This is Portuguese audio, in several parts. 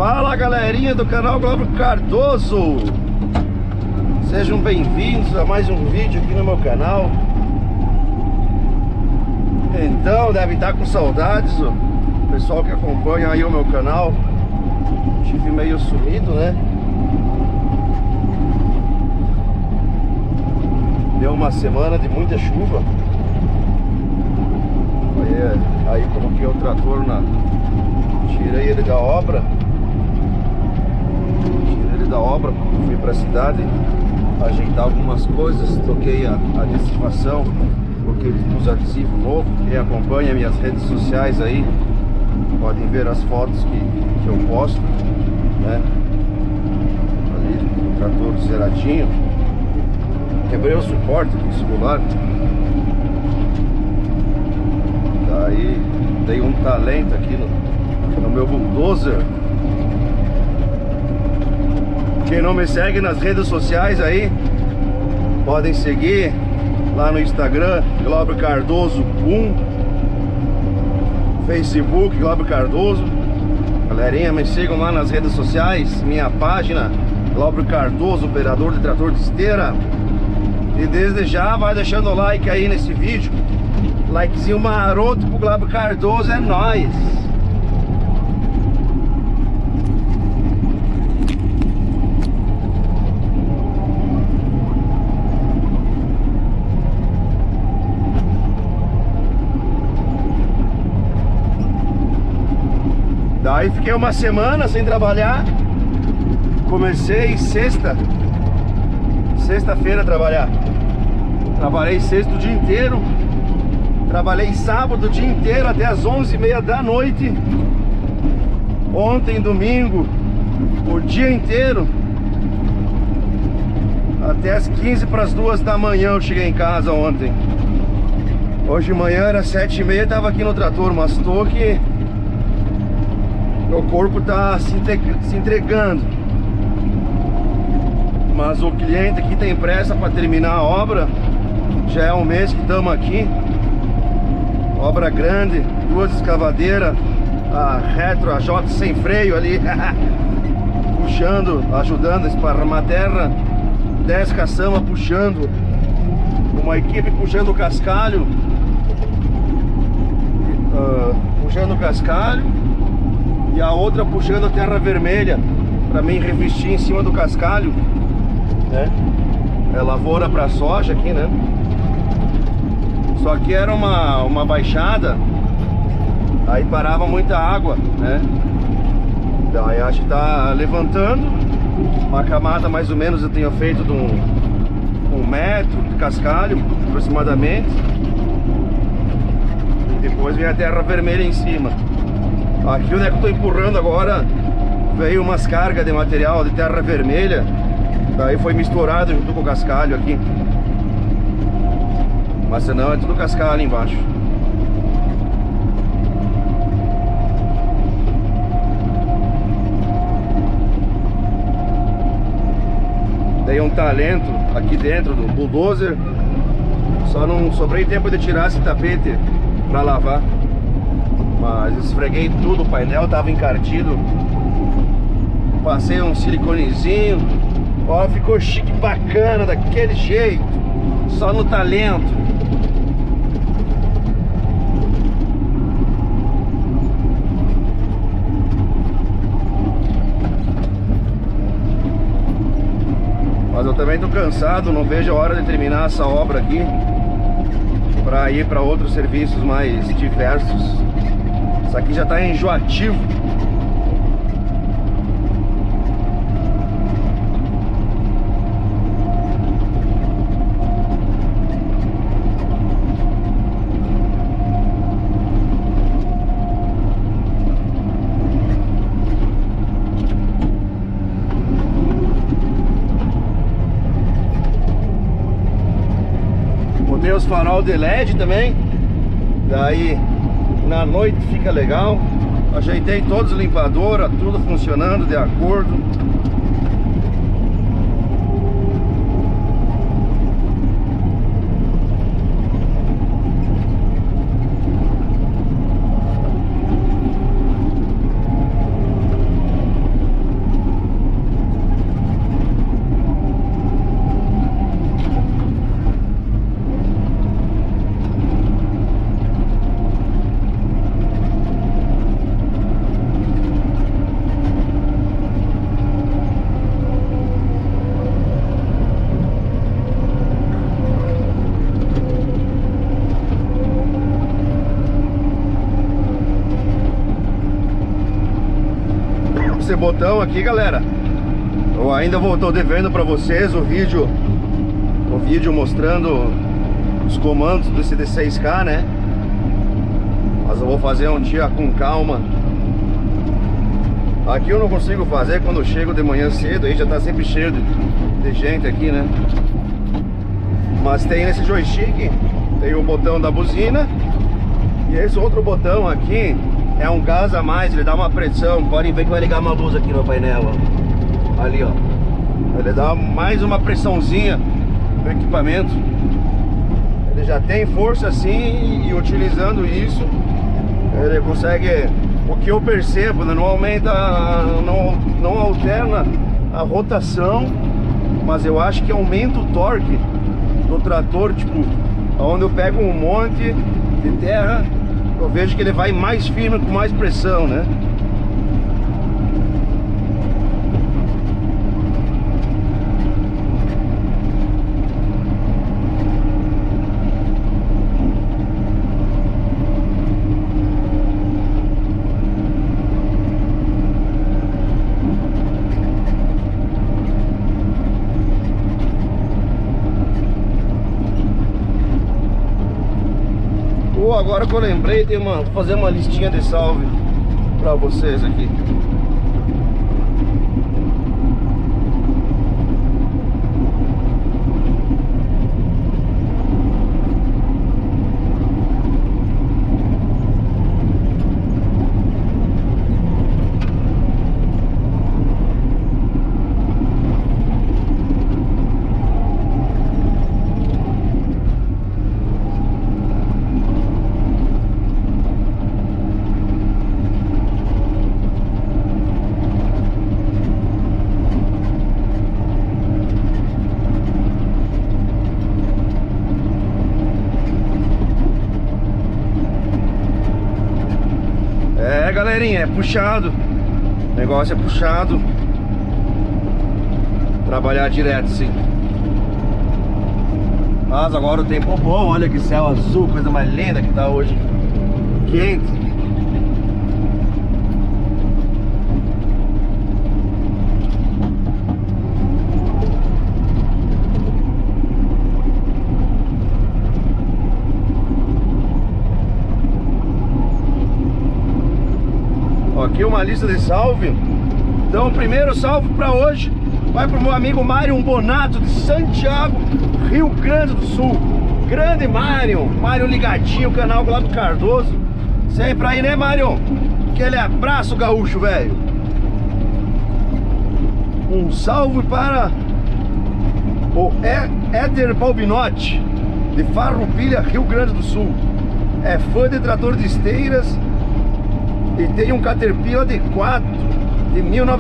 Fala galerinha do canal Glauber Cardoso, sejam bem-vindos a mais um vídeo aqui no meu canal. Então, deve estar com saudades o pessoal que acompanha aí o meu canal. Tive meio sumido, né? Deu uma semana de muita chuva. Aí coloquei o trator tirei ele da obra. Fui pra cidade ajeitar algumas coisas, troquei a adesivação, coloquei uns adesivos novos. Quem acompanha minhas redes sociais aí podem ver as fotos que eu posto, né? Ali o trator zeradinho. Quebrei o suporte do celular. Daí dei um talento aqui no meu bulldozer. Quem não me segue nas redes sociais aí, podem seguir lá no Instagram, Glauber Cardoso 1, Facebook, Glauber Cardoso. Galerinha, me sigam lá nas redes sociais, minha página, Glauber Cardoso, operador de trator de esteira. E desde já vai deixando o like aí nesse vídeo. Likezinho maroto pro Glauber Cardoso, é nóis! Daí fiquei uma semana sem trabalhar. Comecei sexta-feira a trabalhar. Trabalhei sexta o dia inteiro. Trabalhei sábado o dia inteiro até as 11h30 da noite. Ontem, domingo, o dia inteiro. Até as 15 para as 2 da manhã eu cheguei em casa ontem. Hoje de manhã era 7h30, tava aqui no trator, mas tô que meu corpo tá se entregando. Mas o cliente aqui tem pressa para terminar a obra. Já é um mês que estamos aqui. Obra grande, 2 escavadeiras, a retro, a J sem freio ali, puxando, ajudando a esparramar terra, 10 caçamba puxando, uma equipe puxando o cascalho, e a outra puxando a terra vermelha para mim revestir em cima do cascalho, né? É lavoura para soja aqui, né? Só que era uma baixada, aí parava muita água, né? Daí acho que tá levantando. Uma camada mais ou menos eu tenho feito de 1 metro de cascalho, aproximadamente. E depois vem a terra vermelha em cima. Aqui onde é que eu tô empurrando agora, veio umas cargas de material de terra vermelha. Daí foi misturado junto com o cascalho aqui. Mas senão é tudo cascalho ali embaixo. Dei um talento aqui dentro do bulldozer. Só não sobrei tempo de tirar esse tapete para lavar. Mas esfreguei tudo, o painel tava encardido. Passei um siliconezinho. Ó, ficou chique, bacana, daquele jeito. Só no talento. Mas eu também tô cansado, não vejo a hora de terminar essa obra aqui para ir para outros serviços mais diversos. Isso aqui já tá enjoativo. Botei os farol de LED também. Daí na noite fica legal. Ajeitei todos os limpadores, tudo funcionando de acordo. Esse botão aqui, galera, eu ainda tô devendo pra vocês o vídeo mostrando os comandos desse D6K, né? Mas eu vou fazer um dia com calma. Aqui eu não consigo fazer quando eu chego de manhã cedo, aí já tá sempre cheio de gente aqui, né? Mas tem nesse joystick, tem o botão da buzina. E esse outro botão aqui é um gás a mais, ele dá uma pressão. Podem ver que vai ligar uma luz aqui no painel, ó. Ali, ó. Ele dá mais uma pressãozinha no equipamento. Ele já tem força assim, e utilizando isso ele consegue, o que eu percebo, né, não aumenta, não alterna a rotação, mas eu acho que aumenta o torque do trator, tipo, onde eu pego um monte de terra, eu vejo que ele vai mais firme, com mais pressão, né? Agora que eu lembrei, vou fazer uma listinha de salve pra vocês aqui. Galerinha, é puxado, o negócio é puxado, trabalhar direto sim. Mas agora o tempo é bom, olha que céu azul, coisa mais linda que tá hoje, quente. Aqui uma lista de salve. Então o primeiro salve para hoje vai pro meu amigo Mário Bonato, de Santiago, Rio Grande do Sul. Grande Mário ligadinho, canal lá do Cardoso. Sempre aí, né, Mário? Aquele abraço gaúcho, velho. Um salve para o Éder Balbinotti, de Farroupilha, Rio Grande do Sul. É fã de trator de esteiras e tem um Caterpillar D4 de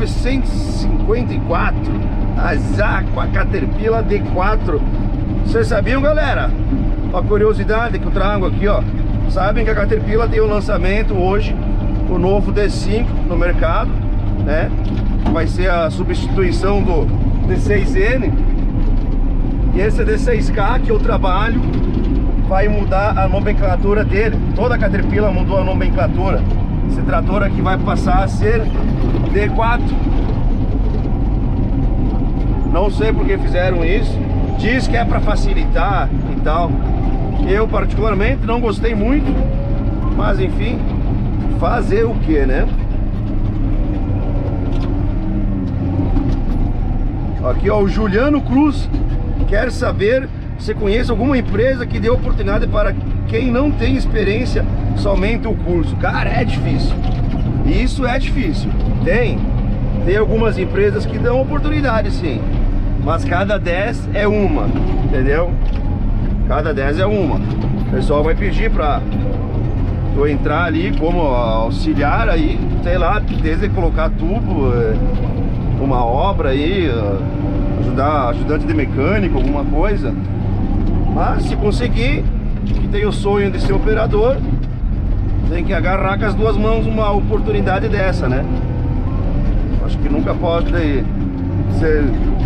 1954. Azar com a Caterpillar D4. Vocês sabiam, galera? Uma curiosidade que eu trago aqui, ó. Sabem que a Caterpillar tem o lançamento hoje, o novo D5 no mercado, né? Vai ser a substituição do D6N. E esse D6K que eu trabalho vai mudar a nomenclatura dele. Toda a Caterpillar mudou a nomenclatura. Esse trator aqui vai passar a ser D4. Não sei por que fizeram isso. Diz que é para facilitar e tal. Eu particularmente não gostei muito, mas enfim, fazer o que, né? Aqui, ó, o Juliano Cruz quer saber se conhece alguma empresa que dê oportunidade para quem não tem experiência, somente o curso. Cara, é difícil. Isso é difícil. Tem algumas empresas que dão oportunidade, sim, mas cada 10 é uma, entendeu? Cada 10 é uma. O pessoal vai pedir pra tu entrar ali como auxiliar aí, sei lá, desde colocar tubo, uma obra aí, ajudante de mecânico, alguma coisa. Mas se conseguir, que tem o sonho de ser operador, tem que agarrar com as duas mãos uma oportunidade dessa, né? Acho que nunca pode ser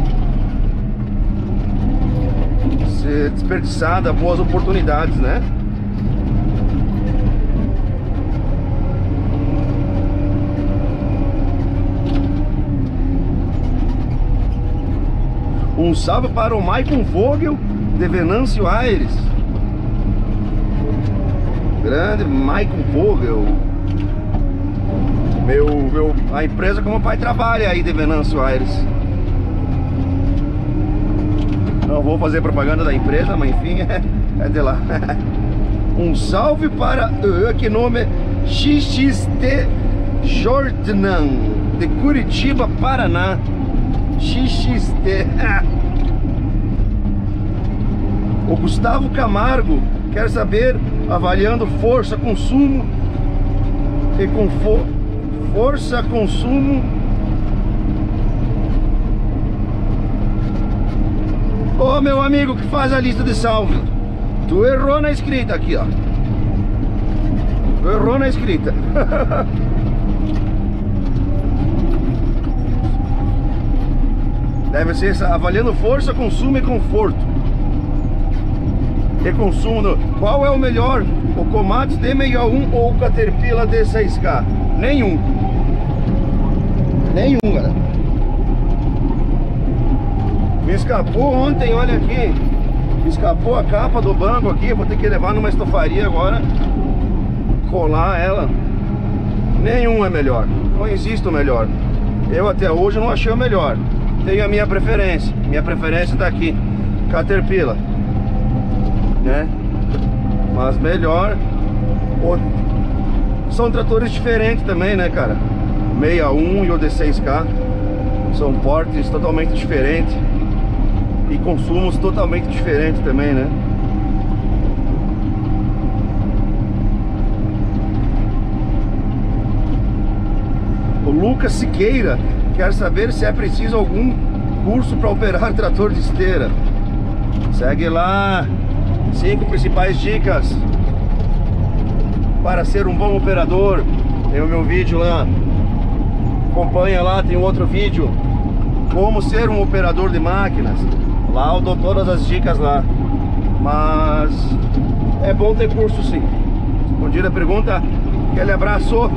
desperdiçada boas oportunidades, né? salve para o Maicon Vogel de Venâncio Aires. Grande Maicon Vogel. A empresa que meu pai trabalha aí de Venâncio Aires. Não vou fazer propaganda da empresa, mas enfim, é de lá. Um salve para, que nome, XXT Jordan, de Curitiba, Paraná. XXT. O Gustavo Camargo quer saber, avaliando força, consumo e força, consumo. Ô, meu amigo que faz a lista de salve, tu errou na escrita aqui, ó. Tu errou na escrita. Deve ser avaliando força, consumo e conforto. E consumo. Qual é o melhor? O Komatsu D61 ou o Caterpillar D6K? Nenhum. Nenhum, galera. Me escapou ontem, olha aqui. Me escapou a capa do banco aqui. Vou ter que levar numa estofaria agora, colar ela. Nenhum é melhor. Não existe o melhor. Eu até hoje não achei o melhor. Tenho a minha preferência. Minha preferência tá aqui, Caterpillar, né? Mas melhor. São tratores diferentes também, né, cara? 61 e o D6K são portes totalmente diferentes e consumos totalmente diferentes também, né? O Lucas Siqueira quer saber se é preciso algum curso para operar trator de esteira. Segue lá, 5 principais dicas para ser um bom operador. Tem o meu vídeo lá, acompanha lá, tem outro vídeo, como ser um operador de máquinas. Lá eu dou todas as dicas lá. Mas é bom ter curso, sim. Respondida a pergunta, aquele abraço.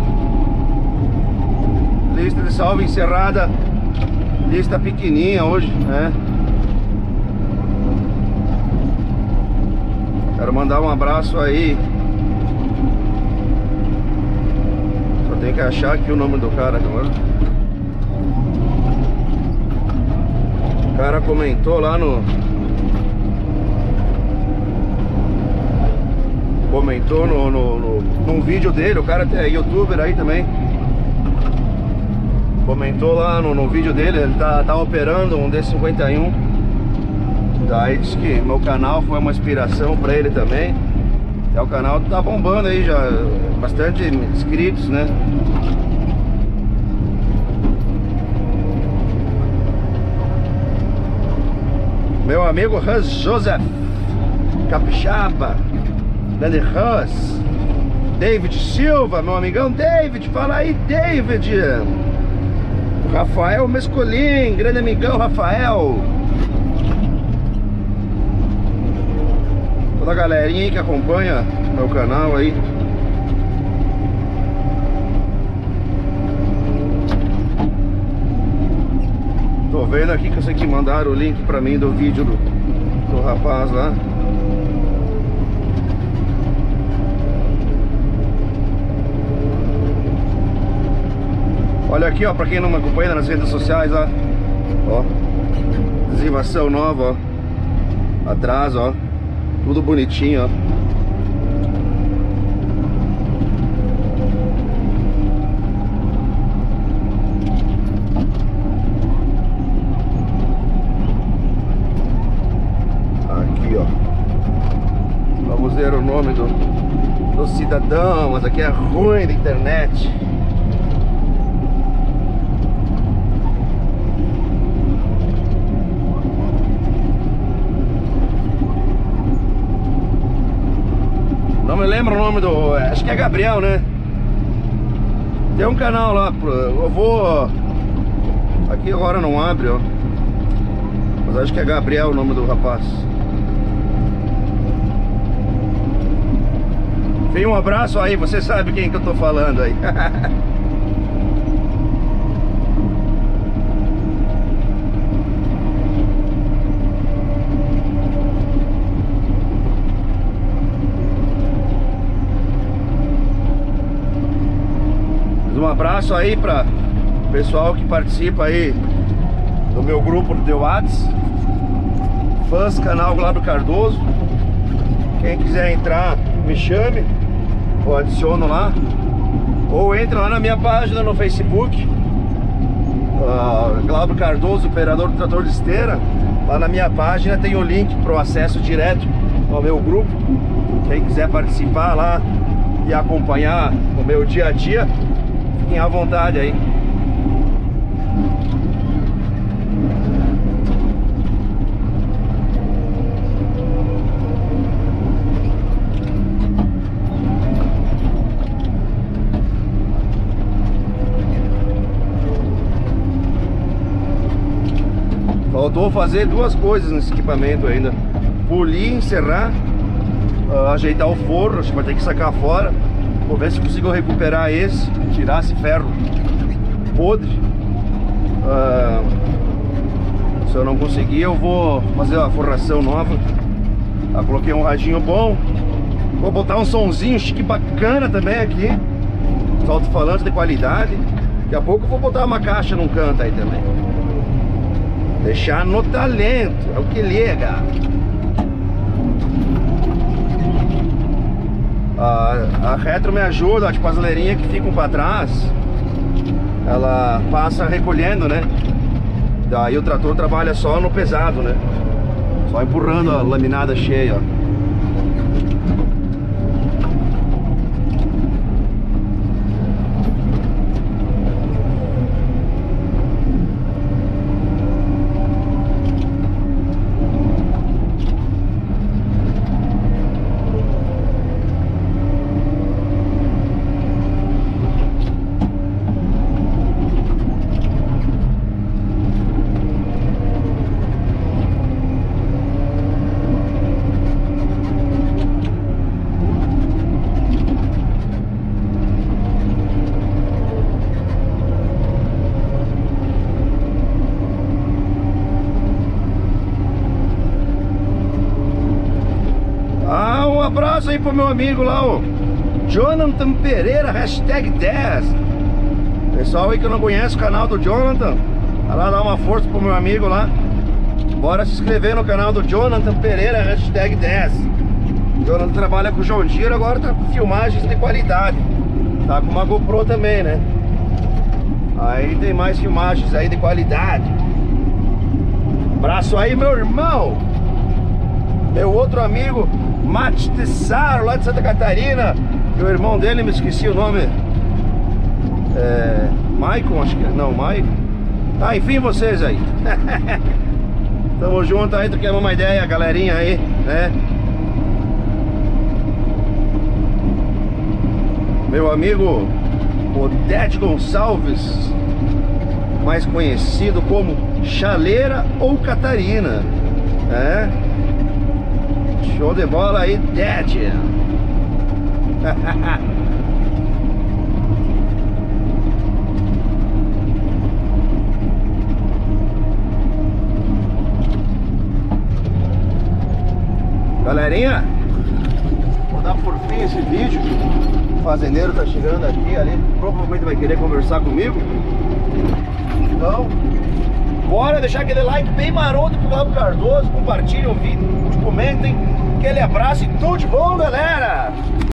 Lista de salve encerrada. Lista pequenininha hoje, né? Quero mandar um abraço aí. Só tem que achar aqui o nome do cara agora. O cara comentou lá no... Comentou num vídeo dele. O cara é youtuber aí também. Comentou lá no vídeo dele, ele tá operando um D51. Daí disse que meu canal foi uma inspiração pra ele também. O canal tá bombando aí já, bastante inscritos, né? Meu amigo Hans Joseph Capixaba, grande Hans. David Silva, meu amigão David, fala aí, David. Rafael Mescolin, grande amigão Rafael. Toda a galerinha aí que acompanha meu canal aí. Tô vendo aqui que eu sei que mandaram o link pra mim do vídeo do rapaz lá. Olha aqui, ó, pra quem não me acompanha nas redes sociais, ó, adesivação nova, ó, atrás, ó, tudo bonitinho, ó. Aqui, ó, vamos ver o nome do cidadão, mas aqui é ruim da internet. Não me lembro o nome do... acho que é Gabriel, né? Tem um canal lá, eu vou... aqui agora não abre, ó. Mas acho que é Gabriel o nome do rapaz. Enfim, um abraço aí, você sabe quem que eu tô falando aí. Um abraço aí para o pessoal que participa aí do meu grupo do WhatsApp, fãs canal Glauber Cardoso. Quem quiser entrar, me chame, ou adiciono lá, ou entra lá na minha página no Facebook, Glauber Cardoso, operador do trator de esteira. Lá na minha página tem o link para o acesso direto ao meu grupo. Quem quiser participar lá e acompanhar o meu dia a dia, fiquem à vontade aí. Faltou fazer duas coisas nesse equipamento ainda: polir, encerrar, ajeitar o forro. Acho que vai ter que sacar fora. Vou ver se consigo recuperar esse, tirar esse ferro podre. Se eu não conseguir, eu vou fazer uma forração nova. Coloquei um radinho bom. Vou botar um sonzinho chique bacana também aqui, alto-falante de qualidade. Daqui a pouco eu vou botar uma caixa num canto aí também. Deixar no talento, é o que liga. A retro me ajuda, tipo as leirinhas que ficam para trás, ela passa recolhendo, né? Daí o trator trabalha só no pesado, né? Só empurrando a laminada cheia, ó. Um abraço aí pro meu amigo lá, o Jonathan Pereira, #10. Pessoal aí que não conhece o canal do Jonathan, vai lá dar uma força pro meu amigo lá. Bora se inscrever no canal do Jonathan Pereira, #10. O Jonathan trabalha com o John Deere, agora tá com filmagens de qualidade. Tá com uma GoPro também, né? Aí tem mais filmagens aí de qualidade. Abraço aí, meu irmão. Meu outro amigo Mate Tessaro, lá de Santa Catarina. E o irmão dele, me esqueci o nome. Maicon, acho que é. Não, Maicon. Enfim, vocês aí. Tamo junto aí, trocamos uma ideia, galerinha aí, né? Meu amigo Odete Gonçalves, mais conhecido como Chaleira ou Catarina, né? Show de bola aí, Dete. Galerinha, vou dar por fim esse vídeo. O fazendeiro tá chegando aqui, ali provavelmente vai querer conversar comigo. Então, bora deixar aquele like bem maroto pro Glauber Cardoso. Compartilhem o vídeo, comentem. Aquele abraço e tudo de bom, galera!